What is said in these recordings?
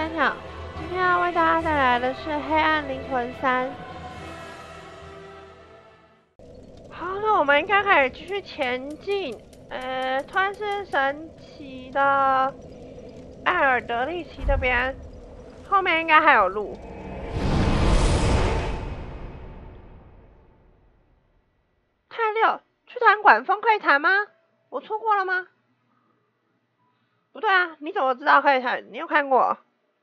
三小，今天要为大家带来的是《黑暗灵魂3》。好，那我们应该可以继续前进。突然是神奇的艾尔德利奇这边，后面应该还有路。太六，去谈管风可以谈吗？我错过了吗？不对啊，你怎么知道可以谈？你有看过？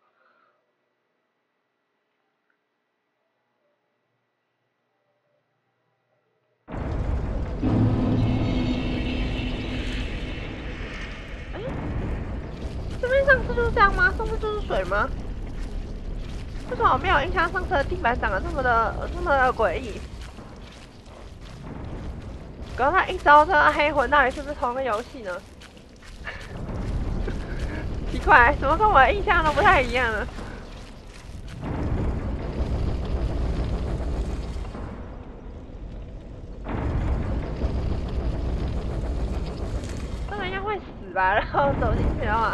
这边上次就是这样吗？上次就是水吗？为什么我没有印象上次的地板长得这么的诡异？刚才一招这个黑魂到底是不是同一个游戏呢？奇怪，怎么跟我的印象都不太一样呢？这个应该会死吧？然后走进去的话。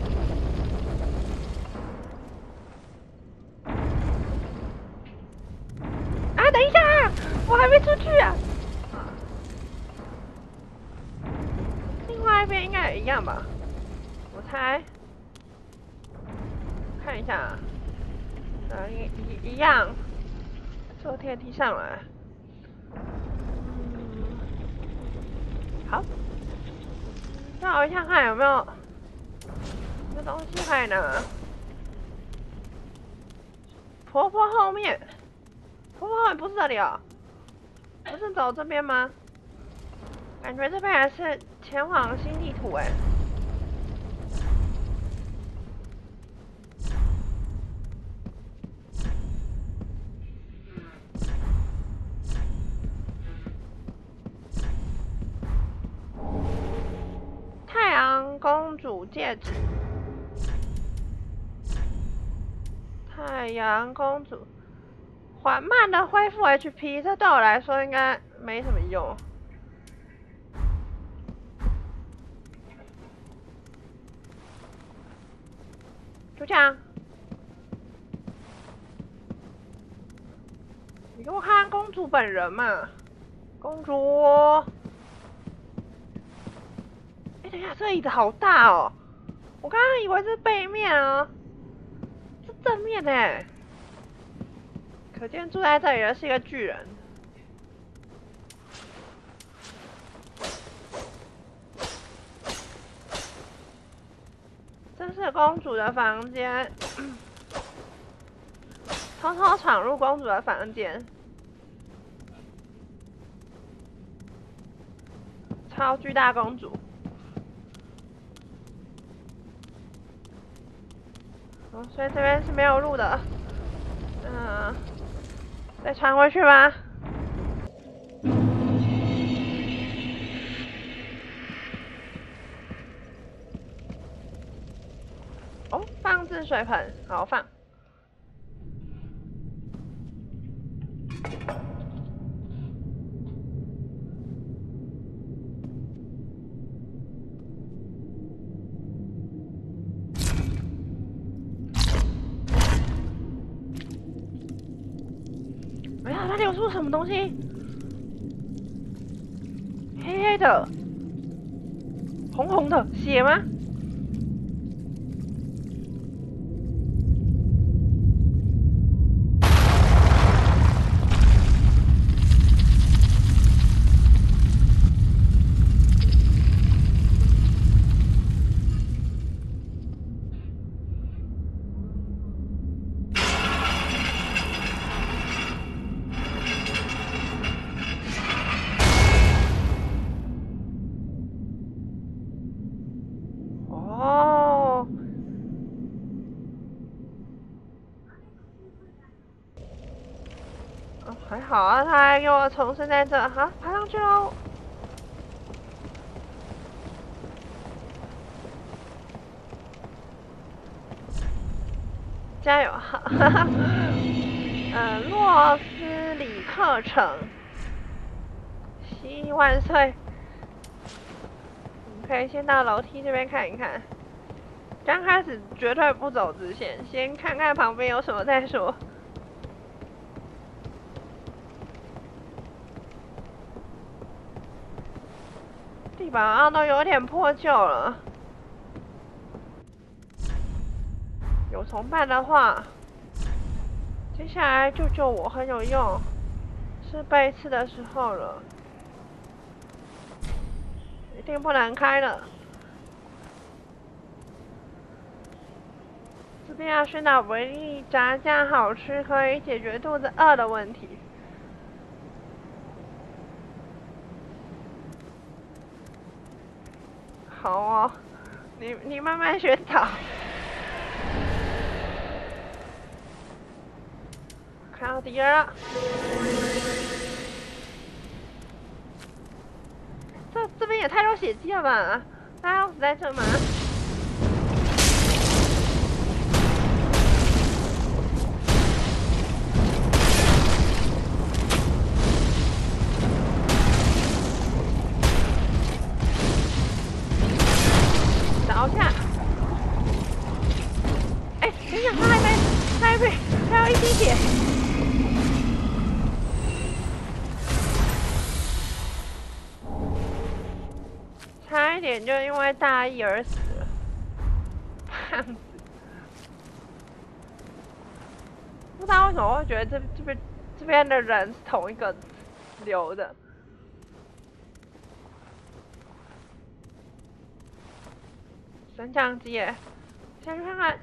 啊，等一下，我还没出去啊！另外一边应该也一样吧？我猜，看一下，一样，坐电梯上来。好，找一下看有没有东西可以拿。婆婆后面，婆婆后面不是这里哦，不是走这边吗？感觉这边还是前往新地图哎。太阳公主戒指，太阳公主缓慢的恢复 HP， 这对我来说应该没什么用。就这样，你给我看公主本人嘛，公主。等一下，这椅子好大哦！我刚刚以为是背面哦，是正面哎。可见住在这里的是一个巨人。这是公主的房间，偷偷闯入公主的房间，超巨大公主。所以这边是没有路的。再传回去吧。哦，放置水盆，好放。哎呀，它流出什么东西？黑黑的，红红的，血吗？还好啊，他还给我重生在这，好，爬上去喽！加油！哈哈。洛斯里克城，希万岁！我们可以先到楼梯这边看一看。 刚开始绝对不走直线，先看看旁边有什么再说。地板上都有点破旧了，有同伴的话，接下来救我很有用，是被刺的时候了，一定不能开了。这边要寻找维力炸酱好吃，可以解决肚子饿的问题。好哦，你慢慢寻找。看到敌人了。这边也太多血迹了吧？大家要死在这吗？找一下。哎，等一下，他还没，还有一滴血。差一点就因为大意而死了，胖子。不知道为什么会觉得这边的人是同一个流的。升降机耶，下去看看。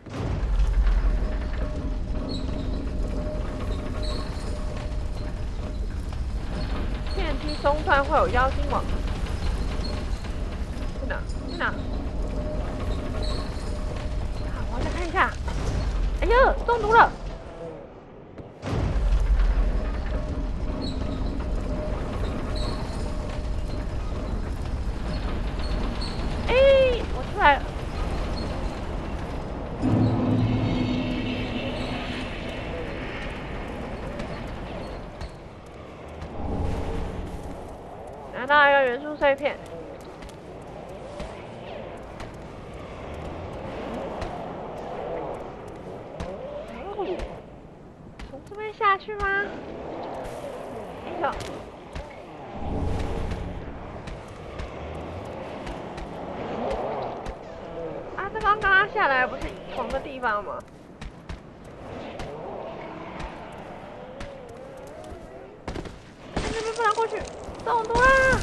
电梯中段会有妖精网。去哪？去哪？好，我再看一下。哎呀，中毒了！哎，我出来了。拿到一个元素碎片。从这边下去吗？走。啊，这刚刚下来不是同个地方吗？那边不能过去，中毒啦！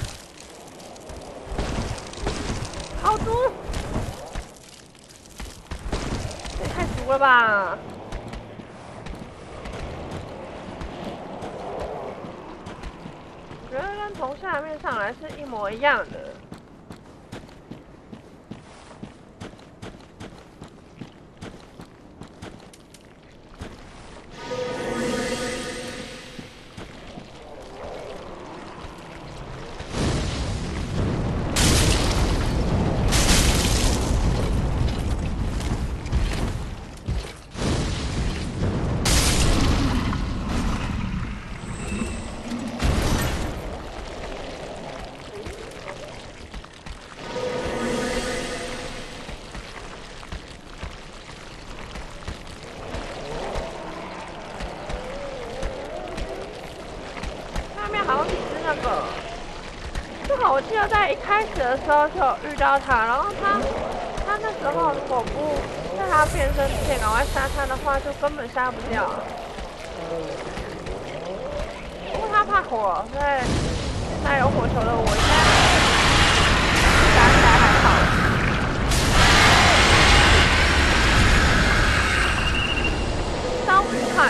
好毒！这也太毒了吧！我觉得跟从下面上来是一模一样的。这个我记得在一开始的时候就有遇到他，然后他那时候如果不在他变身之前赶快杀他的话，就根本杀不掉。不过他怕火，所以现在有火球的我应该打起来还好。烧不快。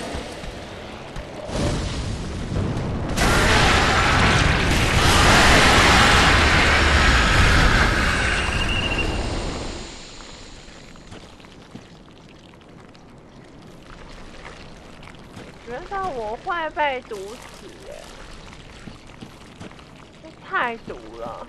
觉得我会被毒死耶，这太毒了。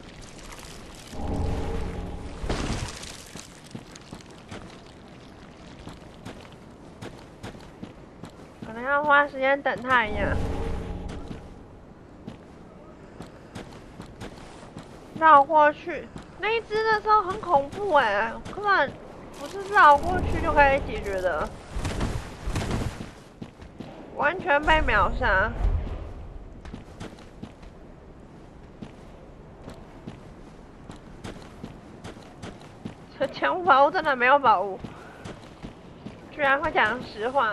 可能要花时间等他一样。绕过去，那一只的时候很恐怖哎，根本不是绕过去就可以解决的，完全被秒杀。这前无宝物真的没有宝物，居然会讲实话。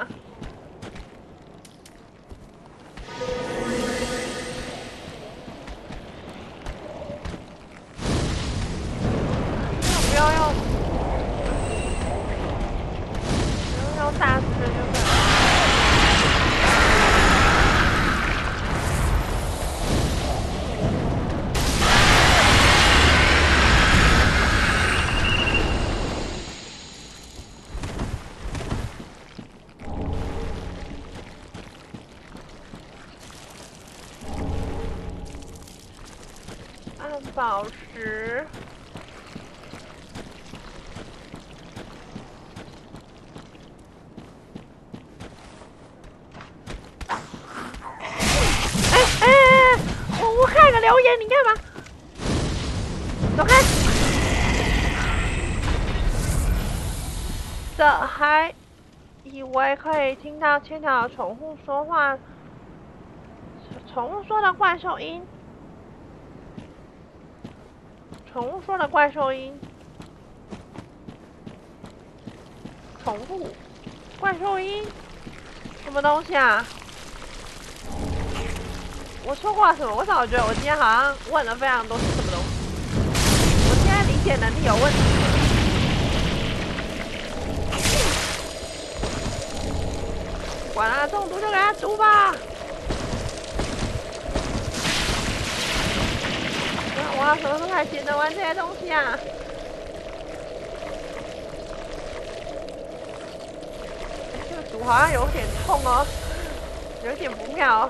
不要用，不要用大师的就可以。按宝石。我看个留言，你干嘛？走开！这还以为可以听到千条宠物说话，宠物说的怪兽音，宠物说的怪兽音，宠物怪兽音，什么东西啊？我说过什么？我怎么觉得我今天好像问了非常多是什么东西？我现在理解能力有问题。管他中毒就给他毒吧。我要什么时候才捡得完这些东西啊？这个毒好像有点痛哦，有点不妙。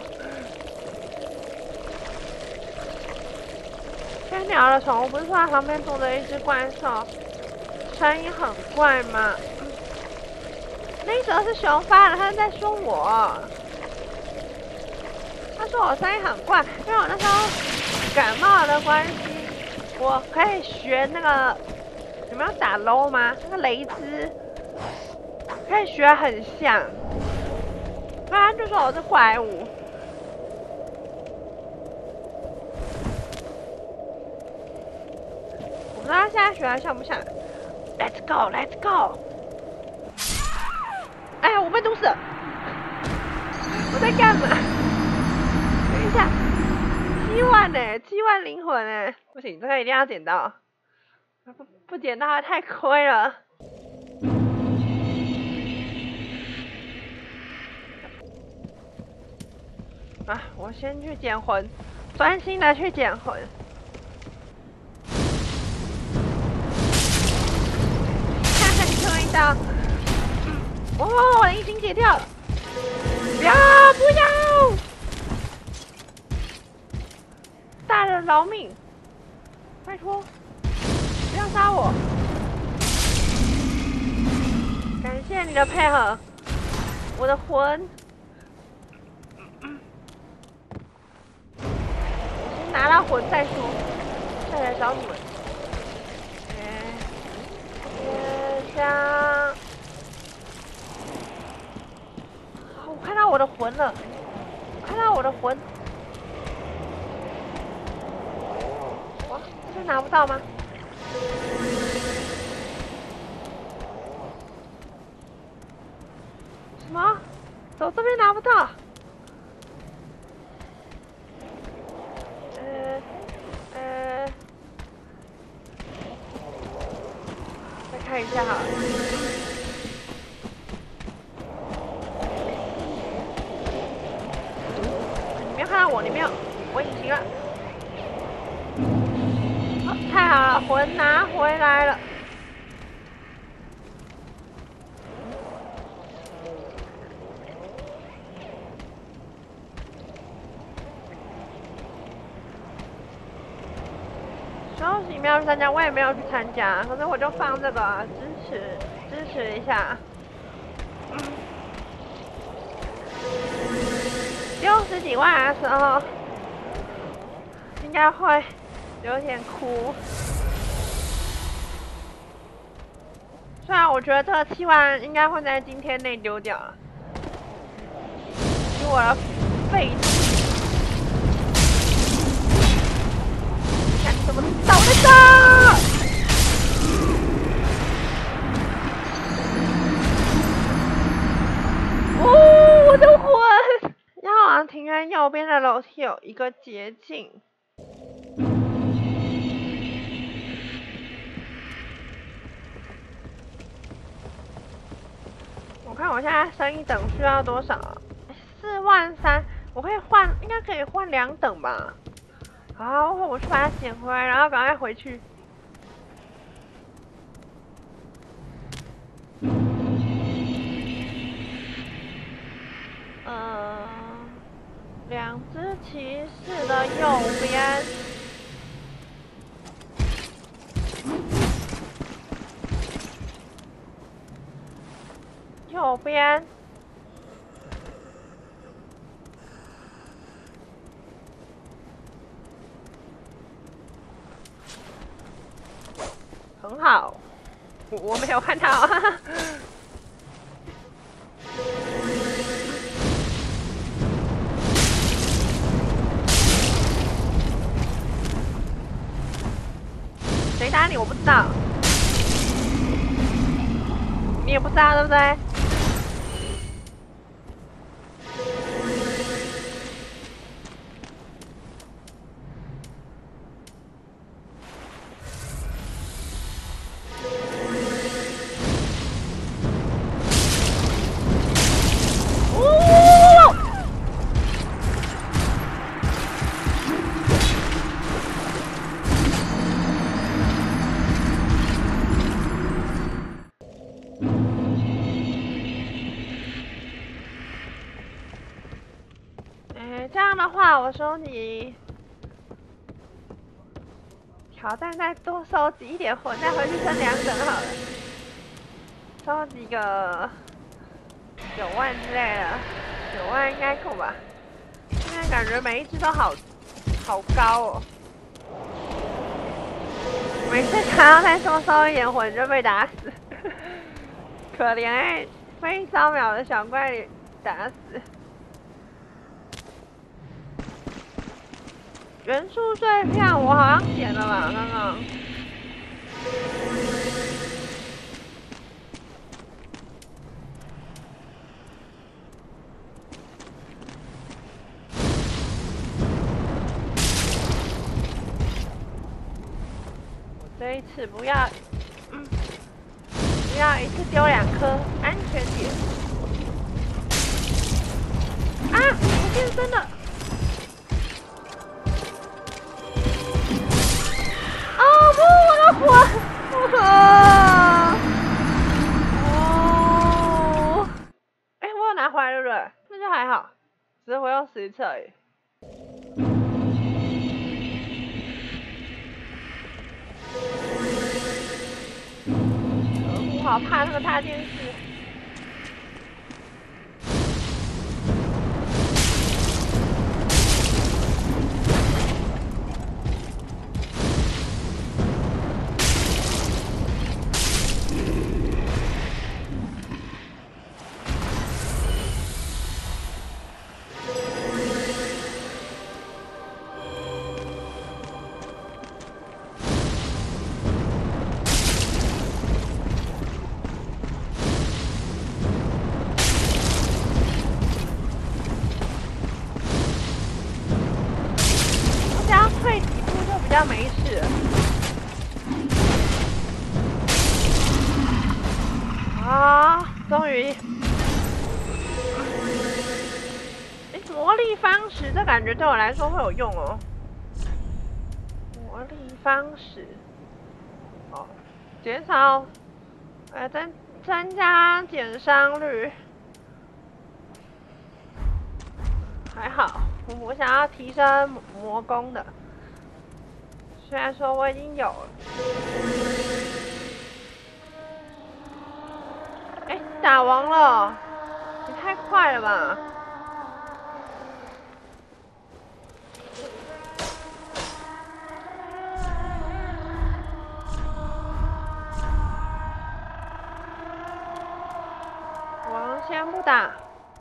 千鸟的宠物不是说它旁边坐着一只怪兽，声音很怪吗？那时候是熊发的，他在说我。他说我声音很怪，因为我那时候感冒的关系，我可以学那个，你们要打 LOL 吗？那个雷兹可以学很像，不然就说我是怪物。我不知道他现在学的像不像。Let's go, let's go。哎呀，我被毒死了！我在干嘛？等一下，7万呢？7万灵魂呢？不行，这个一定要捡到，不捡到太亏了。啊，我先去捡魂，专心的去捡魂。看看你可以到。哦，我的已经解掉了！不要！大人饶命！拜托，不要杀我！感谢你的配合，我的魂。先拿到魂再说，再来找你们。香。我看到我的魂了，我看到我的魂。哇，这拿不到吗？什么？走这边拿不到？再看一下好了。你没有看到我，你没有，我隐形了。哦，太好了，魂拿回来了。休息没有去参加，我也没有去参加，可是我就放这个支持一下。60几万的时候，应该会有点哭。 虽然我觉得这个7万应该会在今天内丢掉了，以我的废气，看怎么倒在这！哦，我的魂！要往庭院右边的楼梯有一个捷径。我看我现在升一等需要多少？43000，我可以换，应该可以换2等吧？好，我去把它捡回来，然后赶快回去。2只骑士的右边。右边。很好，我没有看到。谁打你？我不知道，你也不知道对不对？这样的话，我收集挑战再多收集一点魂，再回去升2等好了。收集个9万之类的，9万应该够吧？现在感觉每一只都好高哦。每次想要再多收一点魂就被打死，可怜被1秒的小怪打死。元素碎片我好像捡了吧，刚刚。我这一次不要一次丢2颗，安全点。啊！我变身了。哦不，我的魂！哦，我有拿回来对不对？那就还好，只是我用10次而已。我好怕那个大电视。退几步就比较没事了。啊，终于！魔力方石，这感觉对我来说会有用哦。魔力方石，哦，减少，增加减伤率，还好。我想要提升魔攻的，虽然说我已经有了。打王了，你太快了吧！ 王先不打。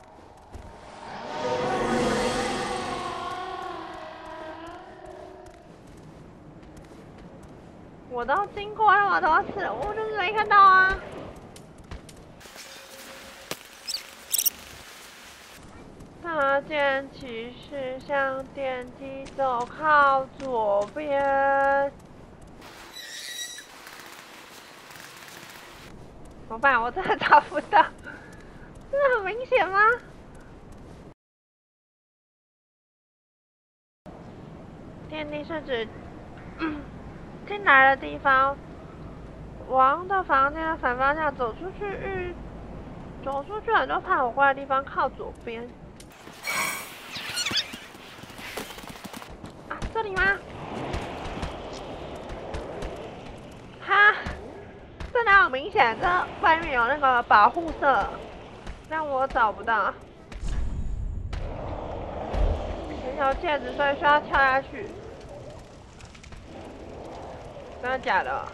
我都经过那么多次，我就是没看到啊。大剑骑士向电梯走，靠左边。怎么办？我真的找不到，真的很明显吗？电梯是指进来的地方。王的房间的反方向，走出去很多怕火怪的地方，靠左边。啊，这里吗？哈，这哪有明显？这外面有那个保护色，但我找不到。这条戒指，所以需要跳下去。真的假的？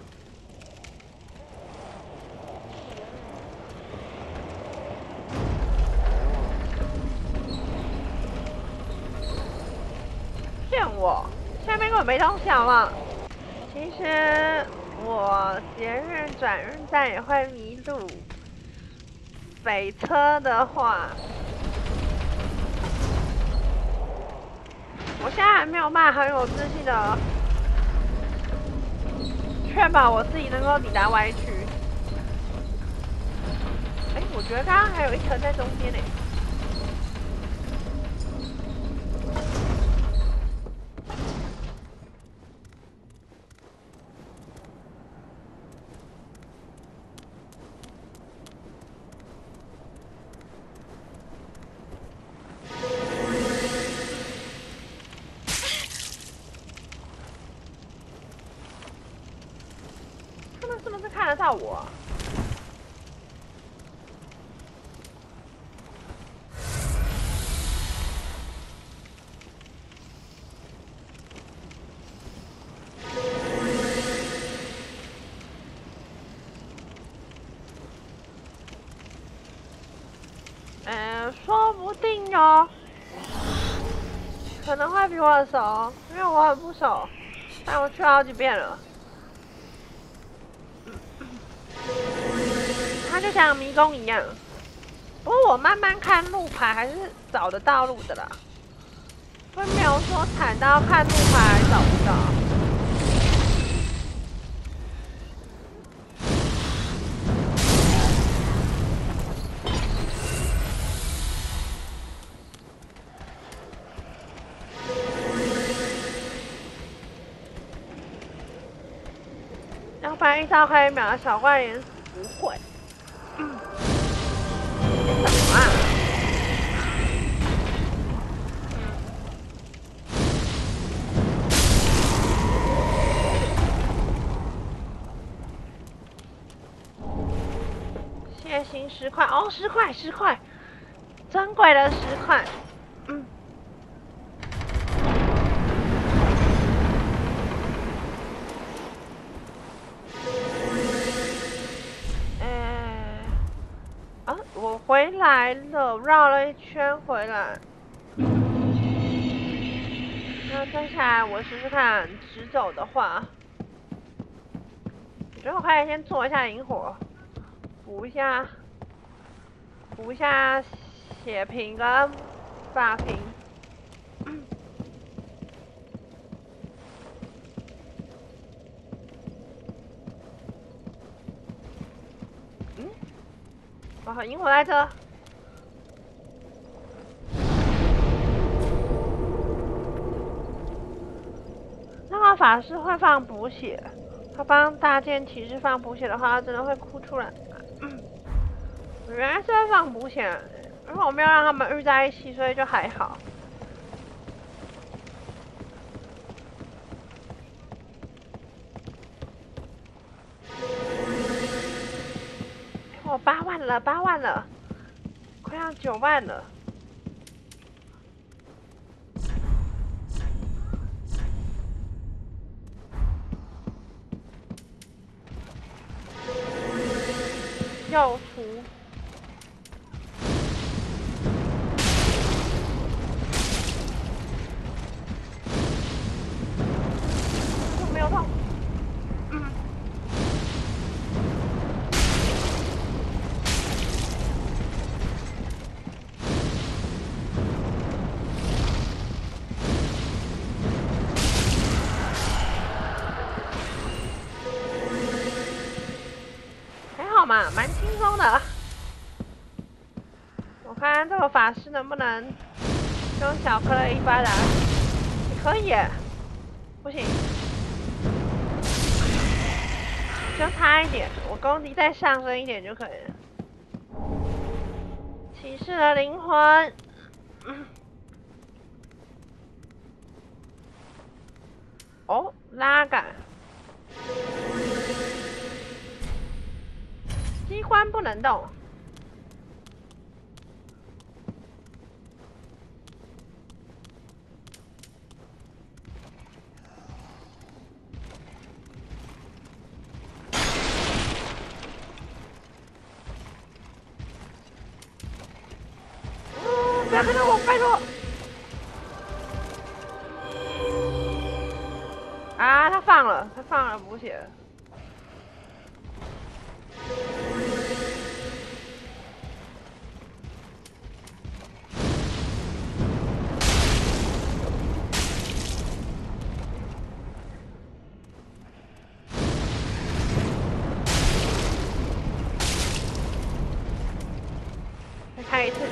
骗我！下面根本没东西好吗？其实我捷运转运站也会迷路。北车的话，我现在还没有办法很有自信的确保我自己能够抵达 Y 区。哎，我觉得刚刚还有一层在中间呢。他们是不是看得到我？说不定哦，可能会比我熟，因为我很不熟，但我去了好几遍了。它就像迷宫一样，不过我慢慢看路牌还是找得到路的啦，会没有说惨到看路牌还找不到。201招可以秒小怪连死不会。什么啊？谢行10块哦，10块，珍贵的10块。我回来了，绕了一圈回来。那接下来我试试看直走的话，我觉得我可以先做一下萤火，补一下血瓶跟发瓶。哦，萤火在这。那个法师会放补血，他帮大剑骑士放补血的话，他真的会哭出来。原来是会放补血，因为我没有让他们遇在一起，所以就还好。我8万了，8万了，快要9万了。右出， 嘛，蛮轻松的。我看这个法师能不能用小颗粒一巴打死？可以耶，不行，就差一点，我攻击再上升一点就可以了。骑士的灵魂，哦，拉杆，机关不能动。不要看到我，拜托！啊，他放了补血了。再开一次。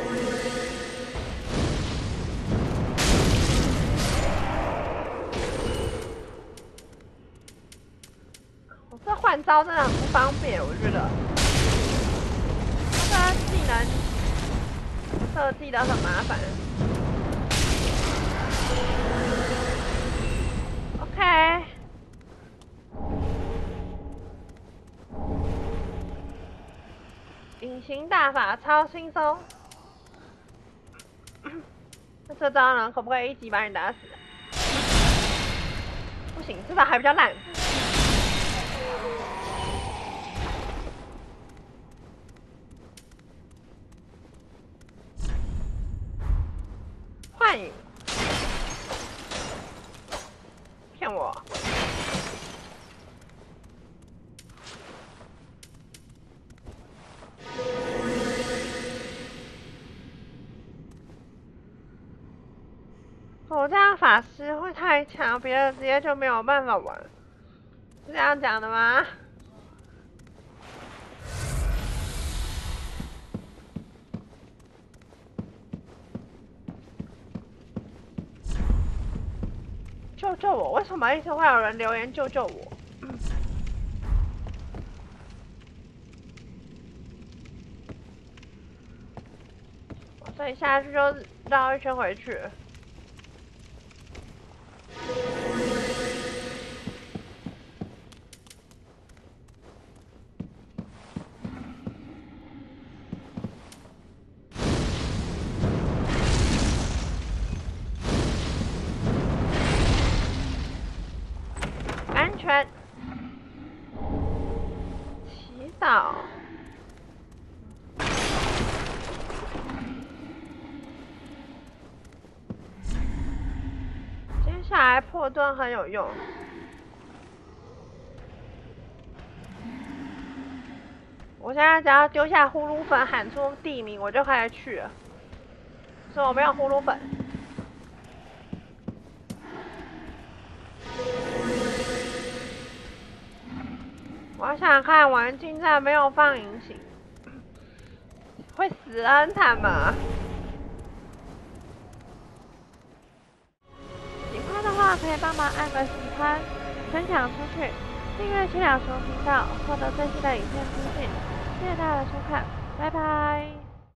我这换招真的很不方便，我觉得。他的技能设计的很麻烦。OK。隐形大法超轻松。那这招呢？可不可以一击把你打死？不行，这招还比较烂。幻影，骗我！我这样法师会太强，别人直接就没有办法玩，是这样讲的吗？救救我！为什么一直会有人留言救救我？所以下去就绕一圈回去。安全。祈祷。接下来破盾很有用。我现在只要丢下呼噜粉，喊出地名，我就可以去了。所以我没有呼噜粉。我想想看，玩近战没有放隐形，会死得很惨吗？喜欢的话可以帮忙按个喜欢，分享出去，订阅七两熊频道，获得最新的影片资讯。谢谢大家的收看，拜拜。